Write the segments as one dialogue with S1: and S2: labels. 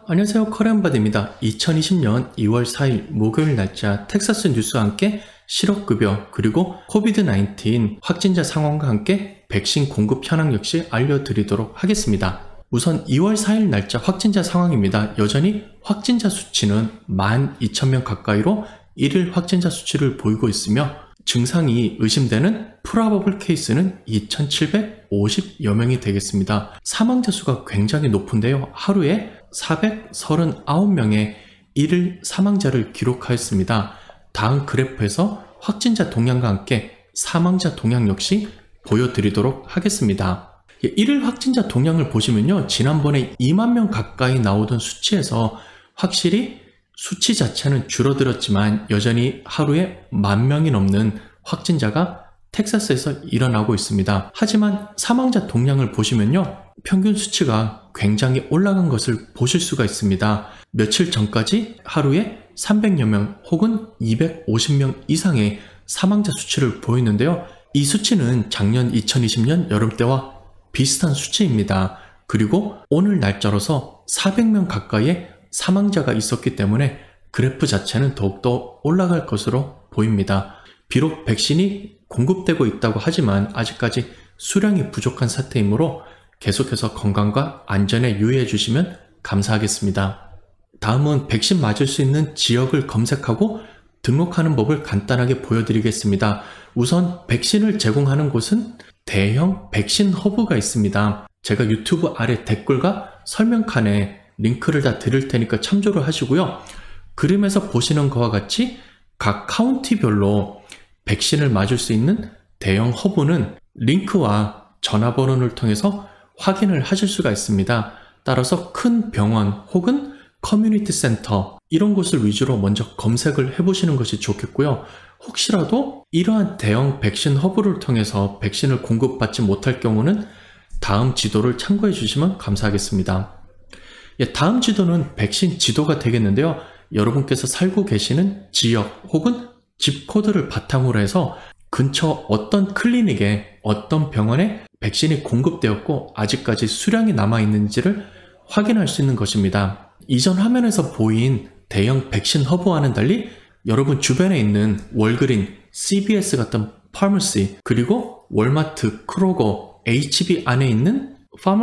S1: 안녕하세요. 커리언바디입니다. 2020년 2월 4일 목요일 날짜 텍사스 뉴스와 함께 실업급여 그리고 코비드-19 확진자 상황과 함께 백신 공급 현황 역시 알려드리도록 하겠습니다. 우선 2월 4일 날짜 확진자 상황입니다. 여전히 확진자 수치는 12,000명 가까이로 1일 확진자 수치를 보이고 있으며 증상이 의심되는 프로바블 케이스는 2,750여 명이 되겠습니다. 사망자 수가 굉장히 높은데요. 하루에 439명의 1일 사망자를 기록하였습니다. 다음 그래프에서 확진자 동향과 함께 사망자 동향 역시 보여드리도록 하겠습니다. 1일 확진자 동향을 보시면요. 지난번에 2만 명 가까이 나오던 수치에서 확실히 수치 자체는 줄어들었지만 여전히 하루에 10,000명이 넘는 확진자가 텍사스에서 일어나고 있습니다. 하지만 사망자 동향을 보시면요. 평균 수치가 굉장히 올라간 것을 보실 수가 있습니다. 며칠 전까지 하루에 300여 명 혹은 250명 이상의 사망자 수치를 보이는데요. 이 수치는 작년 2020년 여름 때와 비슷한 수치입니다. 그리고 오늘 날짜로서 400명 가까이의 사망자가 있었기 때문에 그래프 자체는 더욱더 올라갈 것으로 보입니다. 비록 백신이 공급되고 있다고 하지만 아직까지 수량이 부족한 상태이므로 계속해서 건강과 안전에 유의해 주시면 감사하겠습니다. 다음은 백신 맞을 수 있는 지역을 검색하고 등록하는 법을 간단하게 보여드리겠습니다. 우선 백신을 제공하는 곳은 대형 백신 허브가 있습니다. 제가 유튜브 아래 댓글과 설명칸에 링크를 다 드릴 테니까 참조를 하시고요. 그림에서 보시는 것과 같이 각 카운티별로 백신을 맞을 수 있는 대형 허브는 링크와 전화번호를 통해서 확인을 하실 수가 있습니다. 따라서 큰 병원 혹은 커뮤니티 센터 이런 곳을 위주로 먼저 검색을 해보시는 것이 좋겠고요. 혹시라도 이러한 대형 백신 허브를 통해서 백신을 공급받지 못할 경우는 다음 지도를 참고해 주시면 감사하겠습니다. 다음 지도는 백신 지도가 되겠는데요. 여러분께서 살고 계시는 지역 혹은 집 코드를 바탕으로 해서 근처 어떤 클리닉에 어떤 병원에 백신이 공급되었고 아직까지 수량이 남아있는지를 확인할 수 있는 것입니다. 이전 화면에서 보인 대형 백신 허브와는 달리 여러분 주변에 있는 월그린, CVS 같은 파머시 그리고 월마트, 크로거, HB 안에 있는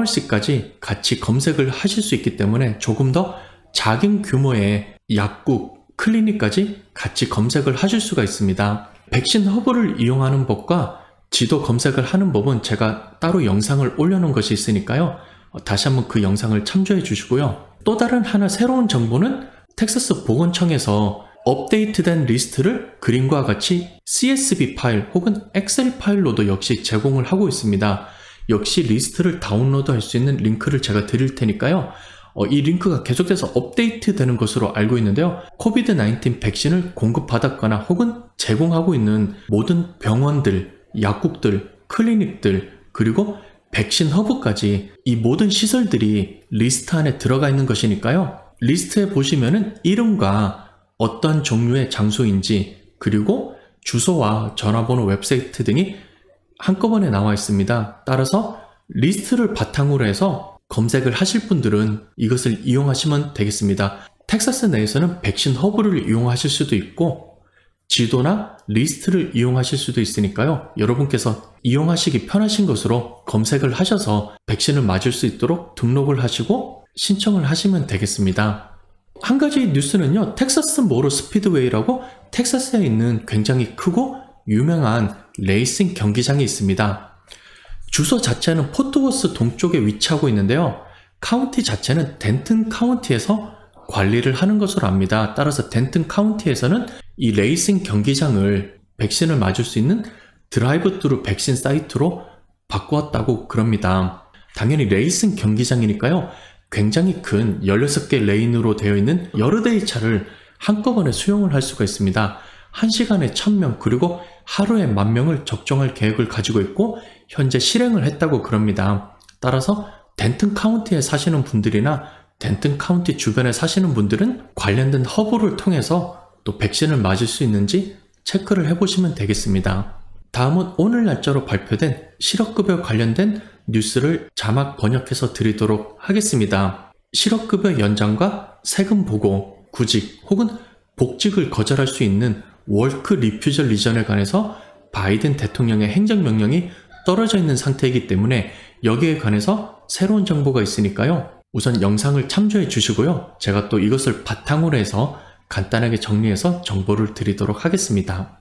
S1: 파머시까지 같이 검색을 하실 수 있기 때문에 조금 더 작은 규모의 약국, 클리닉까지 같이 검색을 하실 수가 있습니다. 백신 허브를 이용하는 법과 지도 검색을 하는 법은 제가 따로 영상을 올려놓은 것이 있으니까요. 다시 한번 그 영상을 참조해 주시고요. 또 다른 하나 새로운 정보는 텍사스 보건청에서 업데이트된 리스트를 그림과 같이 CSV 파일 혹은 엑셀 파일로도 역시 제공을 하고 있습니다. 역시 리스트를 다운로드 할 수 있는 링크를 제가 드릴 테니까요. 이 링크가 계속해서 업데이트 되는 것으로 알고 있는데요. 코비드-19 백신을 공급받았거나 혹은 제공하고 있는 모든 병원들, 약국들, 클리닉들, 그리고 백신 허브까지 이 모든 시설들이 리스트 안에 들어가 있는 것이니까요. 리스트에 보시면은 이름과 어떤 종류의 장소인지 그리고 주소와 전화번호 웹사이트 등이 한꺼번에 나와 있습니다. 따라서 리스트를 바탕으로 해서 검색을 하실 분들은 이것을 이용하시면 되겠습니다. 텍사스 내에서는 백신 허브를 이용하실 수도 있고 지도나 리스트를 이용하실 수도 있으니까요. 여러분께서 이용하시기 편하신 것으로 검색을 하셔서 백신을 맞을 수 있도록 등록을 하시고 신청을 하시면 되겠습니다. 한 가지 뉴스는요. 텍사스 모로 스피드웨이라고 텍사스에 있는 굉장히 크고 유명한 레이싱 경기장이 있습니다. 주소 자체는 포트워스 동쪽에 위치하고 있는데요. 카운티 자체는 덴튼 카운티에서 관리를 하는 것으로 압니다. 따라서 덴튼 카운티에서는 이 레이싱 경기장을 백신을 맞을 수 있는 드라이브 트루 백신 사이트로 바꾸었다고 그럽니다. 당연히 레이싱 경기장이니까요. 굉장히 큰 16개 레인으로 되어 있는 여러 대의 차를 한꺼번에 수용을 할 수가 있습니다. 1시간에 1,000명 그리고 하루에 10,000명을 적정할 계획을 가지고 있고 현재 실행을 했다고 그럽니다. 따라서 덴튼 카운티에 사시는 분들이나 덴튼 카운티 주변에 사시는 분들은 관련된 허브를 통해서 또 백신을 맞을 수 있는지 체크를 해보시면 되겠습니다. 다음은 오늘 날짜로 발표된 실업급여 관련된 뉴스를 자막 번역해서 드리도록 하겠습니다. 실업급여 연장과 세금 보고, 구직 혹은 복직을 거절할 수 있는 워크 리퓨절 리전에 관해서 바이든 대통령의 행정명령이 떨어져 있는 상태이기 때문에 여기에 관해서 새로운 정보가 있으니까요. 우선 영상을 참조해 주시고요. 제가 또 이것을 바탕으로 해서 간단하게 정리해서 정보를 드리도록 하겠습니다.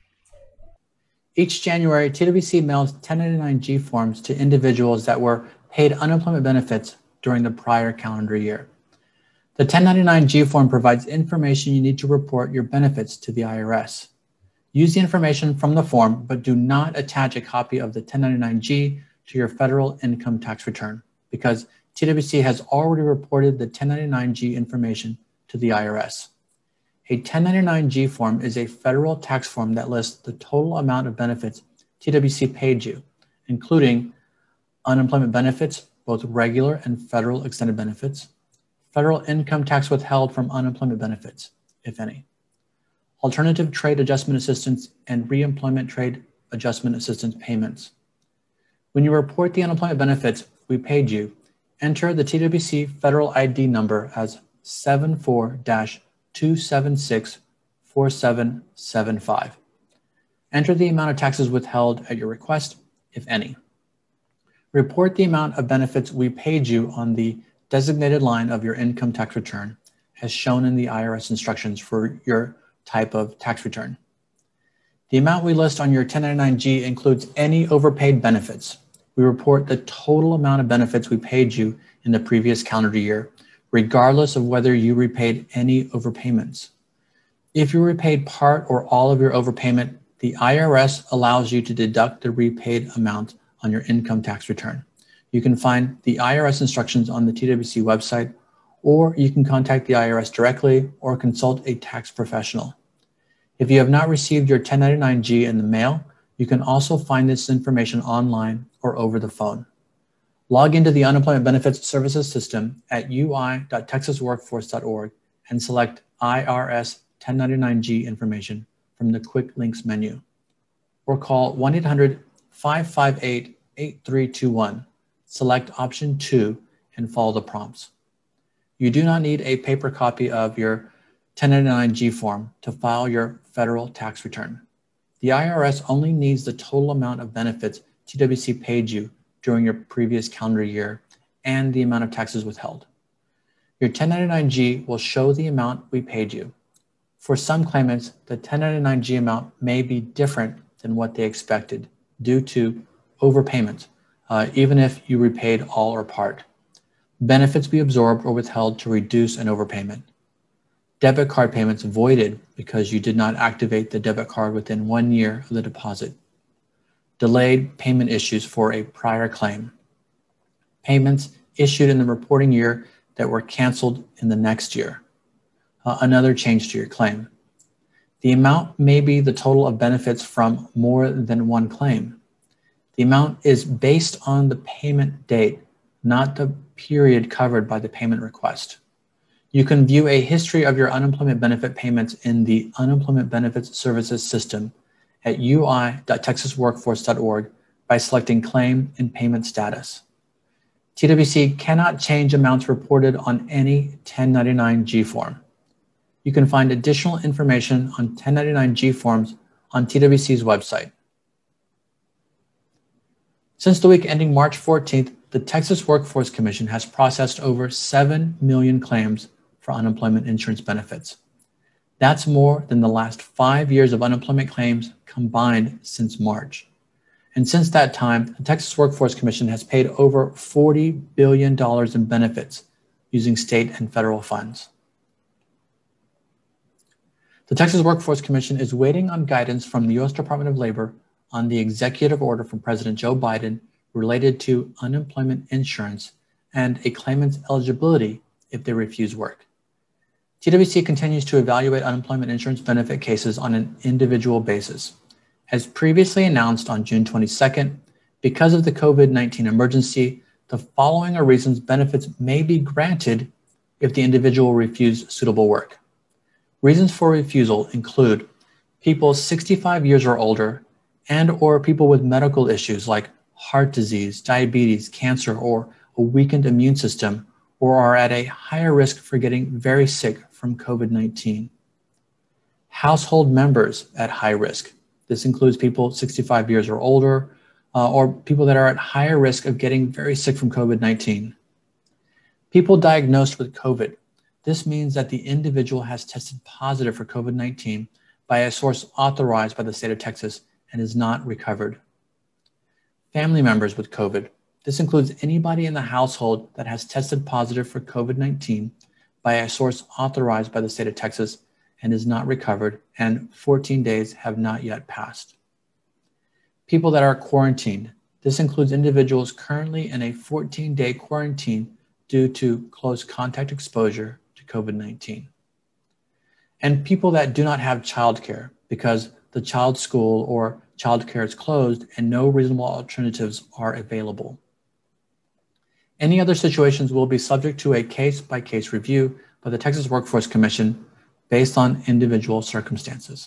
S2: Each January, TWC mails 1099-G forms to individuals that were paid unemployment benefits during the prior calendar year. The 1099-G form provides information you need to report your benefits to the IRS. Use the information from the form, but do not attach a copy of the 1099-G to your federal income tax return because TWC has already reported the 1099-G information to the IRS. A 1099-G form is a federal tax form that lists the total amount of benefits TWC paid you, including unemployment benefits, both regular and federal extended benefits, federal income tax withheld from unemployment benefits, if any, alternative trade adjustment assistance, and reemployment trade adjustment assistance payments. When you report the unemployment benefits we paid you, enter the TWC federal ID number as 74-276-4775. Enter the amount of taxes withheld at your request, if any. Report the amount of benefits we paid you on the designated line of your income tax return, as shown in the IRS instructions for your type of tax return. The amount we list on your 1099-G includes any overpaid benefits. We report the total amount of benefits we paid you in the previous calendar year, regardless of whether you repaid any overpayments. If you repaid part or all of your overpayment, the IRS allows you to deduct the repaid amount on your income tax return. You can find the IRS instructions on the TWC website, or you can contact the IRS directly or consult a tax professional. If you have not received your 1099-G in the mail, you can also find this information online or over the phone. Log into the Unemployment Benefits Services System at ui.texasworkforce.org and select IRS 1099-G information from the Quick Links menu, or call 1-800-558-8321. Select option 2 and follow the prompts. You do not need a paper copy of your 1099-G form to file your federal tax return. The IRS only needs the total amount of benefits TWC paid you during your previous calendar year and the amount of taxes withheld. Your 1099-G will show the amount we paid you. For some claimants, the 1099-G amount may be different than what they expected due to overpayment, even if you repaid all or part. Benefits be absorbed or withheld to reduce an overpayment. Debit card payments voided because you did not activate the debit card within 1 year of the deposit. Delayed payment issues for a prior claim. Payments issued in the reporting year that were canceled in the next year. Another change to your claim. The amount may be the total of benefits from more than one claim. The amount is based on the payment date, not the period covered by the payment request. You can view a history of your unemployment benefit payments in the Unemployment Benefits Services System at ui.texasworkforce.org by selecting Claim and Payment Status. TWC cannot change amounts reported on any 1099-G form. You can find additional information on 1099-G forms on TWC's website. Since the week ending March 14th, the Texas Workforce Commission has processed over 7 million claims for unemployment insurance benefits. That's more than the last 5 years of unemployment claims combined since March. And since that time, the Texas Workforce Commission has paid over $40 billion in benefits using state and federal funds. The Texas Workforce Commission is waiting on guidance from the U.S. Department of Labor on the executive order from President Joe Biden related to unemployment insurance and a claimant's eligibility if they refuse work. TWC continues to evaluate unemployment insurance benefit cases on an individual basis. As previously announced on June 22nd, because of the COVID-19 emergency, the following are reasons benefits may be granted if the individual refused suitable work. Reasons for refusal include people 65 years or older and/or people with medical issues like heart disease, diabetes, cancer, or a weakened immune system, or are at a higher risk for getting very sick from COVID-19. Household members at high risk. This includes people 65 years or older, or people that are at higher risk of getting very sick from COVID-19. People diagnosed with COVID. This means that the individual has tested positive for COVID-19 by a source authorized by the state of Texas and is not recovered. Family members with COVID. This includes anybody in the household that has tested positive for COVID-19 by a source authorized by the state of Texas and is not recovered, and 14 days have not yet passed. People that are quarantined. This includes individuals currently in a 14-day quarantine due to close contact exposure to COVID-19. And people that do not have childcare because the child's school or childcare is closed and no reasonable alternatives are available. Any other situations will be subject to a case-by-case review by the Texas Workforce Commission based on individual circumstances.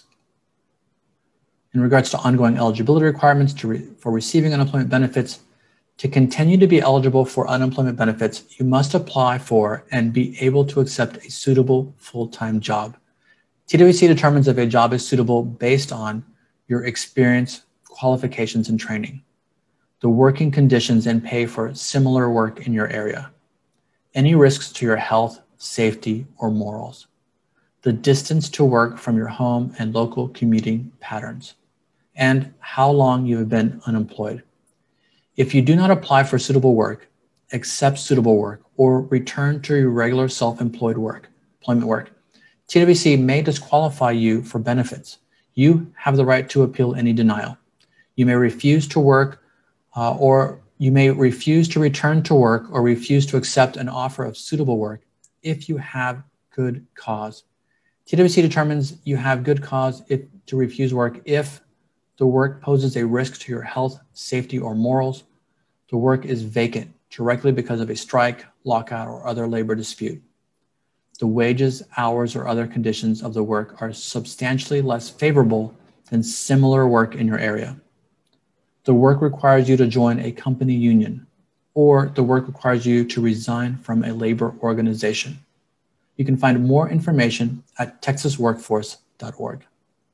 S2: In regards to ongoing eligibility requirements for receiving unemployment benefits, to continue to be eligible for unemployment benefits, you must apply for and be able to accept a suitable full-time job. TWC determines if a job is suitable based on your experience, qualifications, and training, the working conditions and pay for similar work in your area, any risks to your health, safety, or morals, the distance to work from your home and local commuting patterns, and how long you have been unemployed. If you do not apply for suitable work, accept suitable work, or return to your regular self-employed employment work, TWC may disqualify you for benefits. You have the right to appeal any denial. You may refuse to work or you may refuse to return to work or refuse to accept an offer of suitable work if you have good cause. TWC determines you have good cause to refuse work if the work poses a risk to your health, safety, or morals, the work is vacant directly because of a strike, lockout, or other labor dispute, the wages, hours, or other conditions of the work are substantially less favorable than similar work in your area, the work requires you to join a company union, or the work requires you to resign from a labor organization. You can find more information at texasworkforce.org.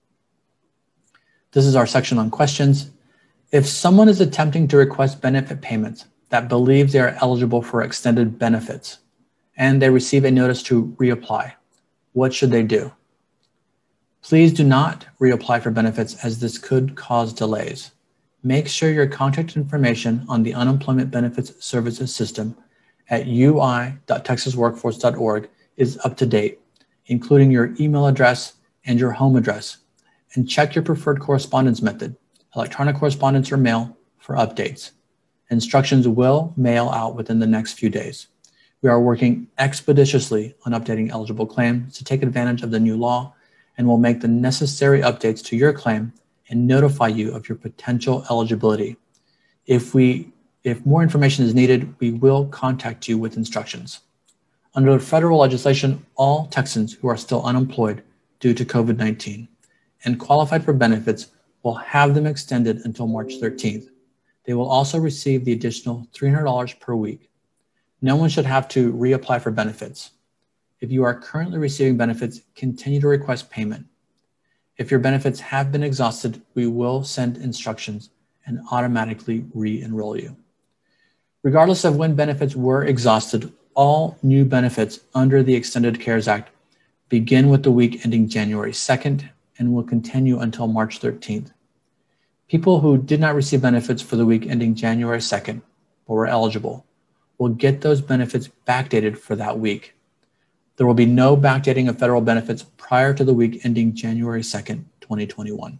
S2: This is our section on questions. If someone is attempting to request benefit payments that believes they are eligible for extended benefits and they receive a notice to reapply, what should they do? Please do not reapply for benefits as this could cause delays. Make sure your contact information on the Unemployment Benefits Services System at ui.texasworkforce.org is up to date, including your email address and your home address, and check your preferred correspondence method, electronic correspondence or mail, for updates. Instructions will mail out within the next few days. We are working expeditiously on updating eligible claims to take advantage of the new law, and will make the necessary updates to your claim and notify you of your potential eligibility. If more information is needed, we will contact you with instructions. Under federal legislation, all Texans who are still unemployed due to COVID-19 and qualified for benefits will have them extended until March 13th. They will also receive the additional $300 per week. No one should have to reapply for benefits. If you are currently receiving benefits, continue to request payment. If your benefits have been exhausted, we will send instructions and automatically re-enroll you. Regardless of when benefits were exhausted, all new benefits under the Extended CARES Act begin with the week ending January 2nd and will continue until March 13th. People who did not receive benefits for the week ending January 2nd but were eligible will get those benefits backdated for that week. There will be no backdating of federal benefits prior to the week ending January 2nd, 2021.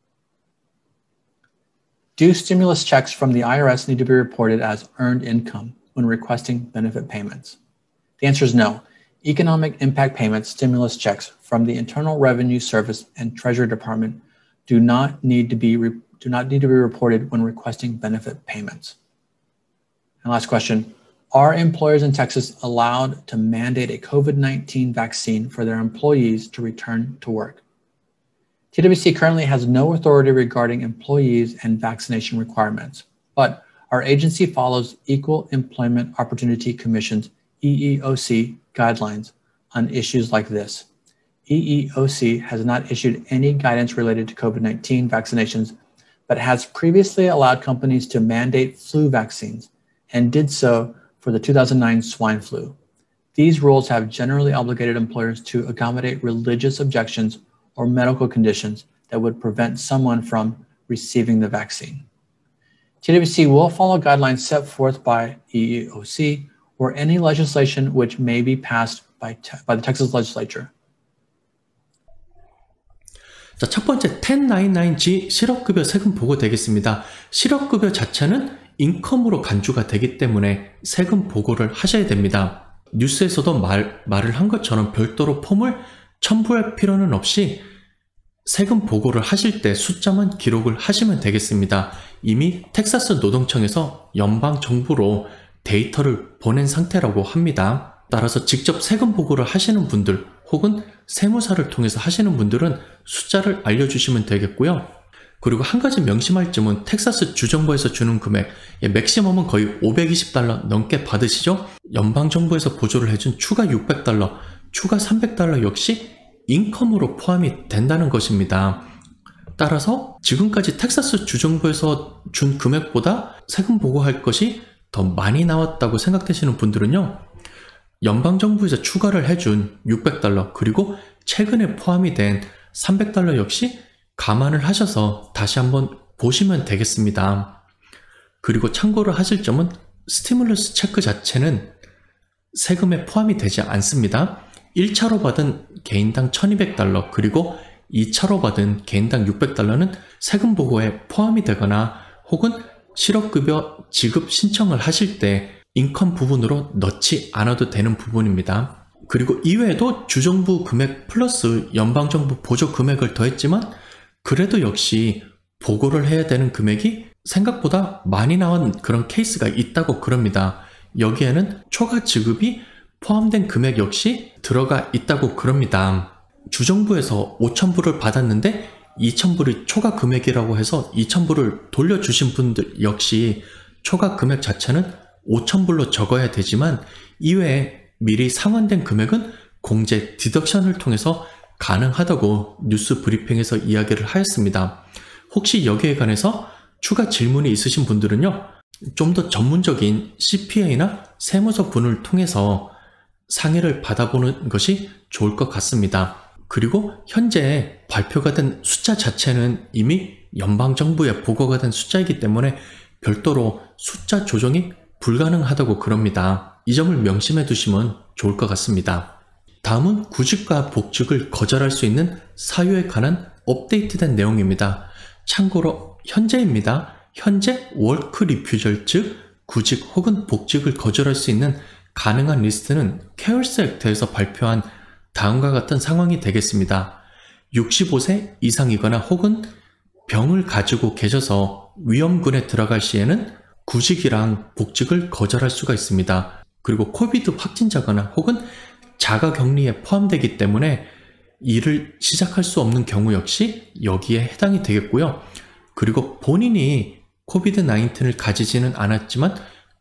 S2: Do stimulus checks from the IRS need to be reported as earned income when requesting benefit payments? The answer is no. Economic impact payments, stimulus checks from the Internal Revenue Service and Treasury Department do not need to be reported when requesting benefit payments. And last question, are employers in Texas allowed to mandate a COVID-19 vaccine for their employees to return to work? TWC currently has no authority regarding employees and vaccination requirements, but our agency follows Equal Employment Opportunity Commission's EEOC guidelines on issues like this. EEOC has not issued any guidance related to COVID-19 vaccinations, but has previously allowed companies to mandate flu vaccines and did so for the 2009 swine flu. These rules have generally obligated employers to accommodate religious objections or medical conditions that would prevent someone from receiving the vaccine. TWC will follow guidelines set forth by EEOC or any legislation which may be passed by the Texas legislature.
S1: 자, 첫 번째 1099G 실업급여 세금 보고 되겠습니다. 실업급여 자체는 인컴으로 간주가 되기 때문에 세금 보고를 하셔야 됩니다. 뉴스에서도 말을 한 것처럼 별도로 폼을 첨부할 필요는 없이 세금 보고를 하실 때 숫자만 기록을 하시면 되겠습니다. 이미 텍사스 노동청에서 연방정부로 데이터를 보낸 상태라고 합니다. 따라서 직접 세금 보고를 하시는 분들 혹은 세무사를 통해서 하시는 분들은 숫자를 알려주시면 되겠고요. 그리고 한 가지 명심할 점은 텍사스 주정부에서 주는 금액, 맥시멈은 거의 $520 넘게 받으시죠? 연방정부에서 보조를 해준 추가 $600, 추가 $300 역시 인컴으로 포함이 된다는 것입니다. 따라서 지금까지 텍사스 주정부에서 준 금액보다 세금 보고할 것이 더 많이 나왔다고 생각되시는 분들은요, 연방정부에서 추가를 해준 $600 그리고 최근에 포함이 된 $300 역시 감안을 하셔서 다시 한번 보시면 되겠습니다. 그리고 참고를 하실 점은 스티뮬러스 체크 자체는 세금에 포함이 되지 않습니다. 1차로 받은 개인당 $1200 그리고 2차로 받은 개인당 $600는 세금 보고에 포함이 되거나 혹은 실업급여 지급 신청을 하실 때 인컴 부분으로 넣지 않아도 되는 부분입니다. 그리고 이외에도 주정부 금액 플러스 연방정부 보조 금액을 더했지만 그래도 역시 보고를 해야 되는 금액이 생각보다 많이 나온 그런 케이스가 있다고 그럽니다. 여기에는 초과 지급이 포함된 금액 역시 들어가 있다고 그럽니다. 주정부에서 5,000불을 받았는데 2,000불이 초과 금액이라고 해서 2,000불을 돌려주신 분들 역시 초과 금액 자체는 5,000불로 적어야 되지만 이외에 미리 상환된 금액은 공제 디덕션을 통해서 가능하다고 뉴스 브리핑에서 이야기를 하였습니다. 혹시 여기에 관해서 추가 질문이 있으신 분들은요, 좀 더 전문적인 CPA나 세무서 분을 통해서 상의를 받아보는 것이 좋을 것 같습니다. 그리고 현재 발표가 된 숫자 자체는 이미 연방정부에 보고가 된 숫자이기 때문에 별도로 숫자 조정이 불가능하다고 그럽니다. 이 점을 명심해 두시면 좋을 것 같습니다. 다음은 구직과 복직을 거절할 수 있는 사유에 관한 업데이트된 내용입니다. 참고로 현재입니다. 현재 워크 리퓨절 즉 구직 혹은 복직을 거절할 수 있는 가능한 리스트는 케어스 액트에서 발표한 다음과 같은 상황이 되겠습니다. 65세 이상이거나 혹은 병을 가지고 계셔서 위험군에 들어갈 시에는 구직이랑 복직을 거절할 수가 있습니다. 그리고 코비드 확진자거나 혹은 자가격리에 포함되기 때문에 일을 시작할 수 없는 경우 역시 여기에 해당이 되겠고요. 그리고 본인이 코비드-19를 가지지는 않았지만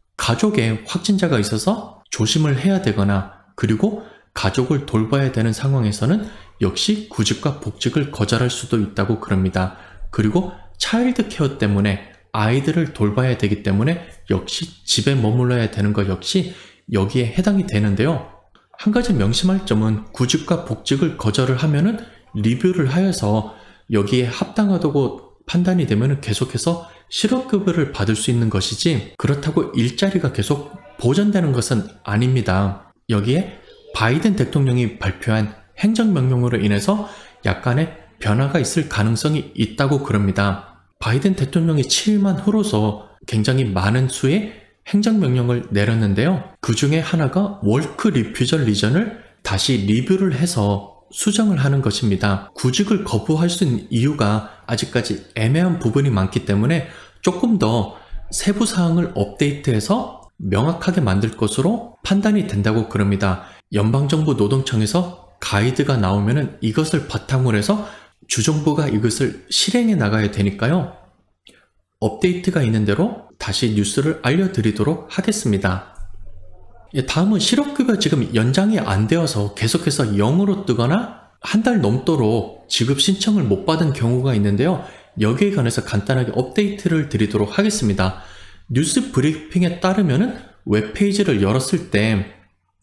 S1: 가족에 확진자가 있어서 조심을 해야 되거나 그리고 가족을 돌봐야 되는 상황에서는 역시 구직과 복직을 거절할 수도 있다고 그럽니다. 그리고 차일드 케어 때문에 아이들을 돌봐야 되기 때문에 역시 집에 머물러야 되는 것 역시 여기에 해당이 되는데요. 한 가지 명심할 점은 구직과 복직을 거절을 하면은 리뷰를 하여서 여기에 합당하다고 판단이 되면 계속해서 실업급여를 받을 수 있는 것이지 그렇다고 일자리가 계속 보존되는 것은 아닙니다. 여기에 바이든 대통령이 발표한 행정명령으로 인해서 약간의 변화가 있을 가능성이 있다고 그럽니다. 바이든 대통령이 취임한 후로서 굉장히 많은 수의 행정명령을 내렸는데요. 그 중에 하나가 워크 리퓨절 리전을 다시 리뷰를 해서 수정을 하는 것입니다. 구직을 거부할 수 있는 이유가 아직까지 애매한 부분이 많기 때문에 조금 더 세부 사항을 업데이트해서 명확하게 만들 것으로 판단이 된다고 그럽니다. 연방정부 노동청에서 가이드가 나오면은 이것을 바탕으로 해서 주정부가 이것을 실행해 나가야 되니까요. 업데이트가 있는 대로 다시 뉴스를 알려드리도록 하겠습니다. 다음은 실업급여 지금 연장이 안 되어서 계속해서 0으로 뜨거나 한 달 넘도록 지급 신청을 못 받은 경우가 있는데요. 여기에 관해서 간단하게 업데이트를 드리도록 하겠습니다. 뉴스 브리핑에 따르면은 웹페이지를 열었을 때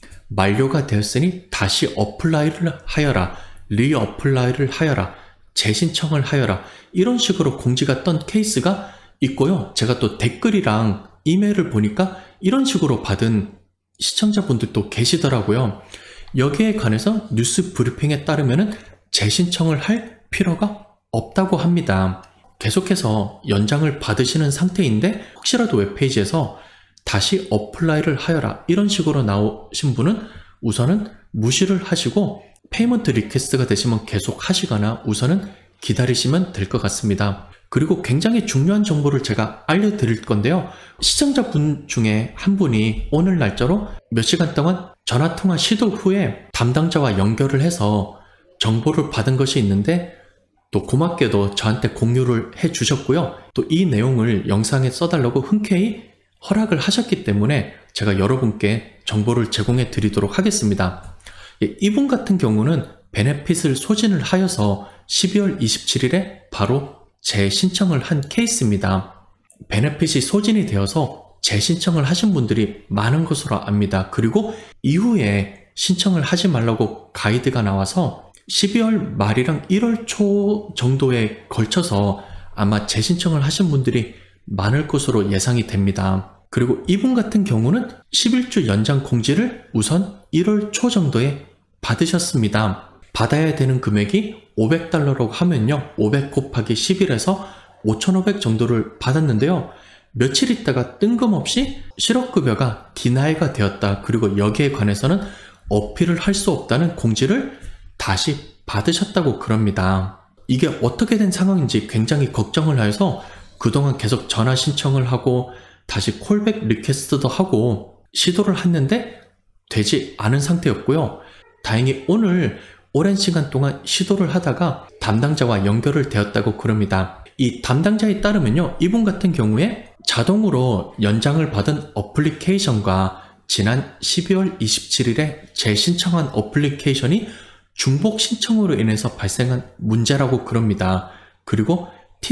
S1: 만료가 되었으니 다시 어플라이를 하여라, 리어플라이를 하여라, 재신청을 하여라, 이런 식으로 공지가 떤 케이스가 있고요. 제가 또 댓글이랑 이메일을 보니까 이런 식으로 받은 시청자분들도 계시더라고요. 여기에 관해서 뉴스 브리핑에 따르면은 재신청을 할 필요가 없다고 합니다. 계속해서 연장을 받으시는 상태인데 혹시라도 웹페이지에서 다시 어플라이를 하여라 이런 식으로 나오신 분은 우선은 무시를 하시고 페이먼트 리퀘스트가 되시면 계속 하시거나 우선은 기다리시면 될 것 같습니다. 그리고 굉장히 중요한 정보를 제가 알려드릴 건데요. 시청자분 중에 한 분이 오늘 날짜로 몇 시간 동안 전화통화 시도 후에 담당자와 연결을 해서 정보를 받은 것이 있는데 또 고맙게도 저한테 공유를 해 주셨고요. 또 이 내용을 영상에 써달라고 흔쾌히 허락을 하셨기 때문에 제가 여러분께 정보를 제공해 드리도록 하겠습니다. 이분 같은 경우는 베네핏을 소진을 하여서 12월 27일에 바로 재신청을 한 케이스입니다. 베네핏이 소진이 되어서 재신청을 하신 분들이 많은 것으로 압니다. 그리고 이후에 신청을 하지 말라고 가이드가 나와서 12월 말이랑 1월 초 정도에 걸쳐서 아마 재신청을 하신 분들이 많을 것으로 예상이 됩니다. 그리고 이분 같은 경우는 11주 연장 공지를 우선 1월 초 정도에 받으셨습니다. 받아야 되는 금액이 $500라고 하면요. 500 곱하기 10일에서 5,500 정도를 받았는데요. 며칠 있다가 뜬금없이 실업급여가 디나이가 되었다. 그리고 여기에 관해서는 어필을 할 수 없다는 공지를 다시 받으셨다고 그럽니다. 이게 어떻게 된 상황인지 굉장히 걱정을 해서 그동안 계속 전화 신청을 하고 다시 콜백 리퀘스트도 하고 시도를 했는데 되지 않은 상태였고요. 다행히 오늘 오랜 시간 동안 시도를 하다가 담당자와 연결을 되었다고 그럽니다. 이 담당자에 따르면요. 이분 같은 경우에 자동으로 연장을 받은 어플리케이션과 지난 12월 27일에 재신청한 어플리케이션이 중복 신청으로 인해서 발생한 문제라고 그럽니다. 그리고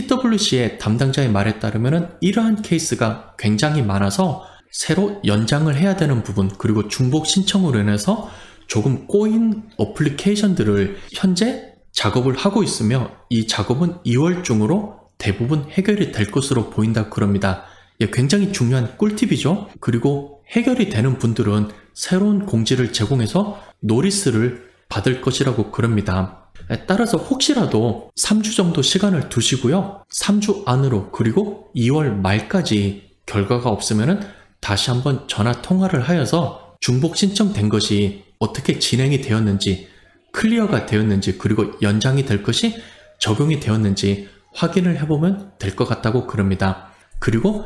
S1: TWC의 담당자의 말에 따르면 이러한 케이스가 굉장히 많아서 새로 연장을 해야 되는 부분 그리고 중복 신청으로 인해서 조금 꼬인 어플리케이션들을 현재 작업을 하고 있으며 이 작업은 2월 중으로 대부분 해결이 될 것으로 보인다고 그럽니다. 굉장히 중요한 꿀팁이죠. 그리고 해결이 되는 분들은 새로운 공지를 제공해서 노리스를 받을 것이라고 그럽니다. 따라서 혹시라도 3주 정도 시간을 두시고요. 3주 안으로 그리고 2월 말까지 결과가 없으면 다시 한번 전화 통화를 하여서 중복 신청된 것이 어떻게 진행이 되었는지 클리어가 되었는지 그리고 연장이 될 것이 적용이 되었는지 확인을 해보면 될 것 같다고 그럽니다. 그리고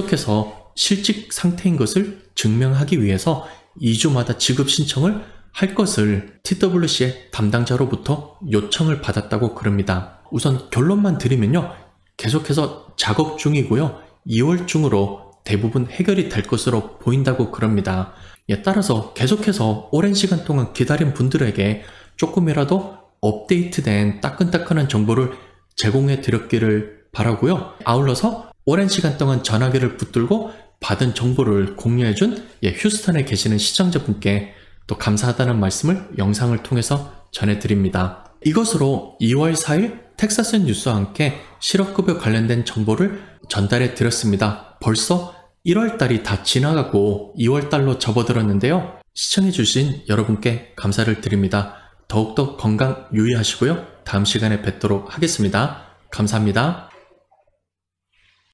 S1: 계속해서 실직 상태인 것을 증명하기 위해서 2주마다 지급 신청을 할 것을 TWC의 담당자로부터 요청을 받았다고 그럽니다. 우선 결론만 드리면요. 계속해서 작업 중이고요. 2월 중으로 대부분 해결이 될 것으로 보인다고 그럽니다. 따라서 계속해서 오랜 시간 동안 기다린 분들에게 조금이라도 업데이트된 따끈따끈한 정보를 제공해 드렸기를 바라고요. 아울러서 오랜 시간 동안 전화기를 붙들고 받은 정보를 공유해준 휴스턴에 계시는 시청자분께 또 감사하다는 말씀을 영상을 통해서 전해드립니다. 이것으로 2월 4일 텍사스 뉴스와 함께 실업급여 관련된 정보를 전달해 드렸습니다. 벌써 1월달이 다 지나가고 2월달로 접어들었는데요. 시청해주신 여러분께 감사를 드립니다. 더욱더 건강 유의하시고요. 다음 시간에 뵙도록 하겠습니다. 감사합니다.